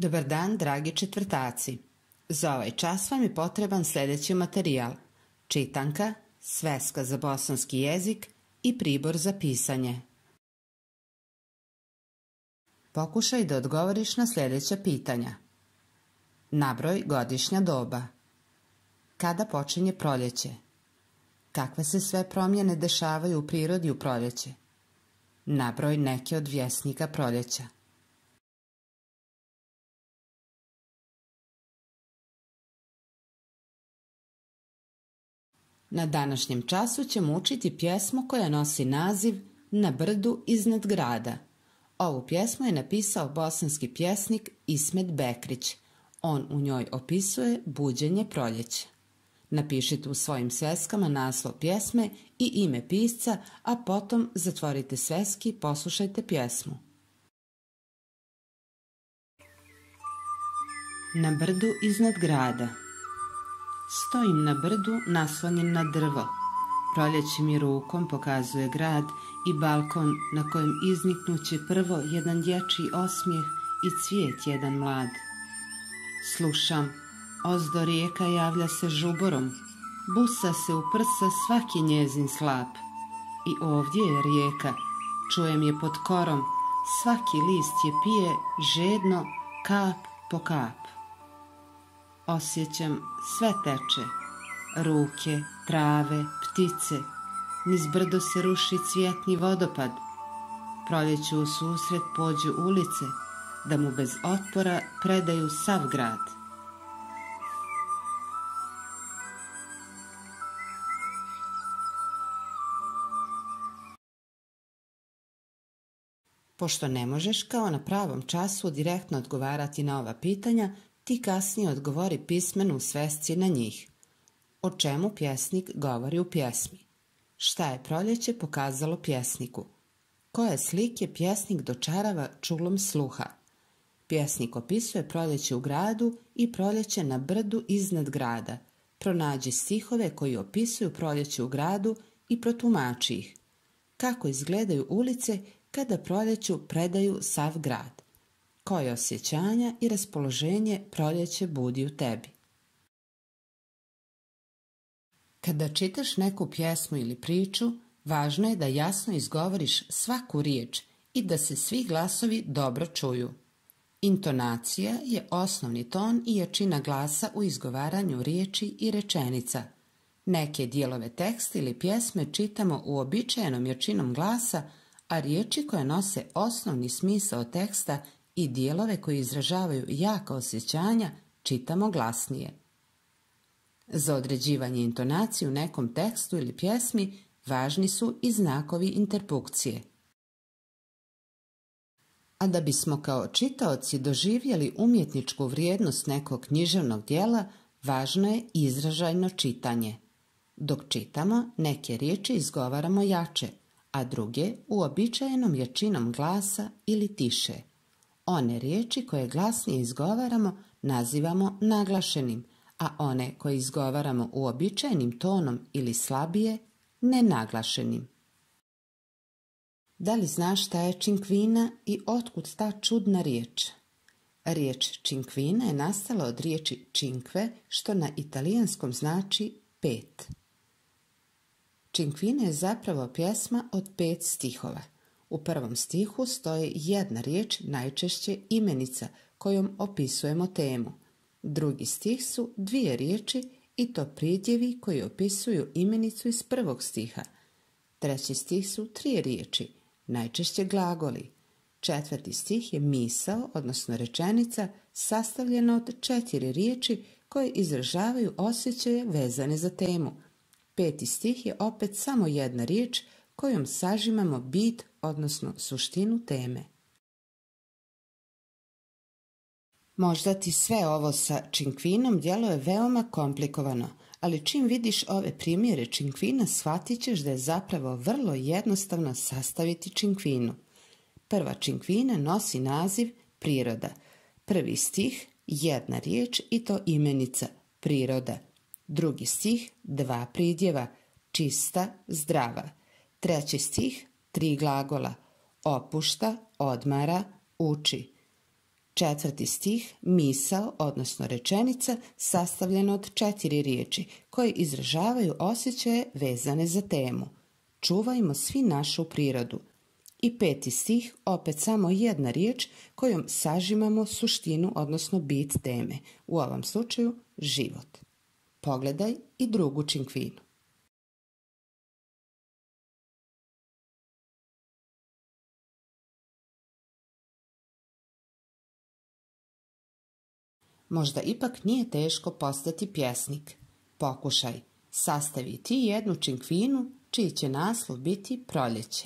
Dobar dan, dragi četvrtaci. Za ovaj čas vam je potreban sljedeći materijal: čitanka, sveska za bosanski jezik i pribor za pisanje. Pokušaj da odgovoriš na sljedeća pitanja. Nabroj godišnja doba. Kada počinje proljeće? Kakve se sve promjene dešavaju u prirodi u proljeće? Nabroj neke od vjesnika proljeća. Na današnjem času ćemo učiti pjesmu koja nosi naziv Na brdu iznad grada. Ovu pjesmu je napisao bosanski pjesnik Ismet Bekrić. On u njoj opisuje buđenje proljeća. Napišite u svojim sveskama naslov pjesme i ime pisca, a potom zatvorite sveski i poslušajte pjesmu. Na brdu iznad grada. Stojim na brdu naslonjen na drvo. Proljeće mi rukom pokazuje grad i balkon na kojem izniknuće prvo jedan dječji osmijeh i cvijet jedan mlad. Slušam, ozdo rijeka javlja se žuborom, busa se u prsa svaki njezin slap. I ovdje je rijeka, čujem je pod korom, svaki list je pije žedno, kap po kap. Osjećam, sve teče, ruke, trave, ptice, niz brdo se ruši cvjetni vodopad. Proljeću u susret pođu ulice, da mu bez otpora predaju sav grad. Pošto ne možeš kao na pravom času direktno odgovarati na ova pitanja, ti kasnije odgovori pismeno u svesci na njih. O čemu pjesnik govori u pjesmi? Šta je proljeće pokazalo pjesniku? Koje slike pjesnik dočarava čulom sluha? Pjesnik opisuje proljeće u gradu i proljeće na brdu iznad grada. Pronađi stihove koji opisuju proljeće u gradu i protumači ih. Kako izgledaju ulice kada proljeću predaju sav grad? Koje osjećanja i raspoloženje proljeće budi u tebi? Kada čitaš neku pjesmu ili priču, važno je da jasno izgovoriš svaku riječ i da se svi glasovi dobro čuju. Intonacija je osnovni ton i jačina glasa u izgovaranju riječi i rečenica. Neke dijelove teksta ili pjesme čitamo uobičajenom jačinom glasa, a riječi koje nose osnovni smisao teksta i dijelove koji izražavaju jaka osjećanja čitamo glasnije. Za određivanje intonacije u nekom tekstu ili pjesmi važni su i znakovi interpunkcije. A da bismo kao čitaoci doživjeli umjetničku vrijednost nekog književnog djela, važno je izražajno čitanje. Dok čitamo, neke riječi izgovaramo jače, a druge uobičajenom jačinom glasa ili tiše. One riječi koje glasnije izgovaramo nazivamo naglašenim, a one koje izgovaramo uobičajenim tonom ili slabije, nenaglašenim. Da li znaš šta je činkvina i otkud ta čudna riječ? Riječ činkvina je nastala od riječi cinque, što na italijanskom znači 5. Činkvina je zapravo pjesma od 5 stihova. U prvom stihu stoji jedna riječ, najčešće imenica, kojom opisujemo temu. Drugi stih su 2 riječi i to pridjevi koji opisuju imenicu iz prvog stiha. Treći stih su 3 riječi, najčešće glagoli. Četvrti stih je misao, odnosno rečenica, sastavljena od 4 riječi koje izražavaju osjećaje vezane za temu. Peti stih je opet samo jedna riječ kojom sažimamo bit, odnosno suštinu teme. Možda ti sve ovo sa činkvinom djeluje veoma komplikovano, ali čim vidiš ove primjere činkvina shvatit ćeš da je zapravo vrlo jednostavno sastaviti činkvinu. Prva činkvina nosi naziv priroda. Prvi stih, jedna riječ i to imenica, priroda. Drugi stih, 2 pridjeva, čista, zdrava. Treći stih, 3 glagola, opušta, odmara, uči. 4. stih, misao, odnosno rečenica, sastavljena od 4 riječi koje izražavaju osjećaje vezane za temu. Čuvajmo svi našu prirodu. I 5. stih, opet samo jedna riječ kojom sažimamo suštinu, odnosno bit teme, u ovom slučaju život. Pogledaj i drugu činkvinu. Možda ipak nije teško postati pjesnik. Pokušaj, sastavi ti jednu činkvinu čiji će naslov biti Proljeće.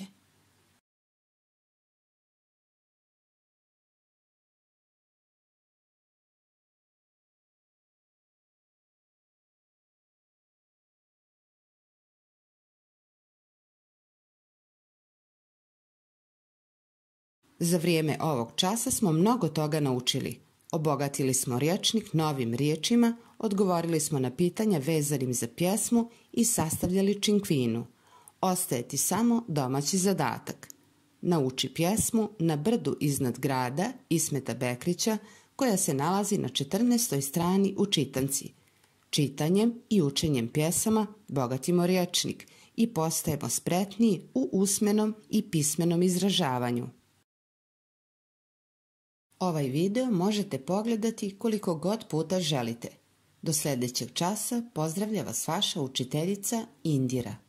Za vrijeme ovog časa smo mnogo toga naučili. Obogatili smo rječnik novim riječima, odgovorili smo na pitanja vezanim za pjesmu i sastavljali činkvinu. Ostaje ti samo domaći zadatak. Nauči pjesmu Na brdu iznad grada Ismeta Bekrića, koja se nalazi na 14. strani u čitanci. Čitanjem i učenjem pjesama bogatimo rječnik i postajemo spretniji u usmenom i pismenom izražavanju. Ovaj video možete pogledati koliko god puta želite. Do sljedećeg časa pozdravlja vas vaša učiteljica Indira.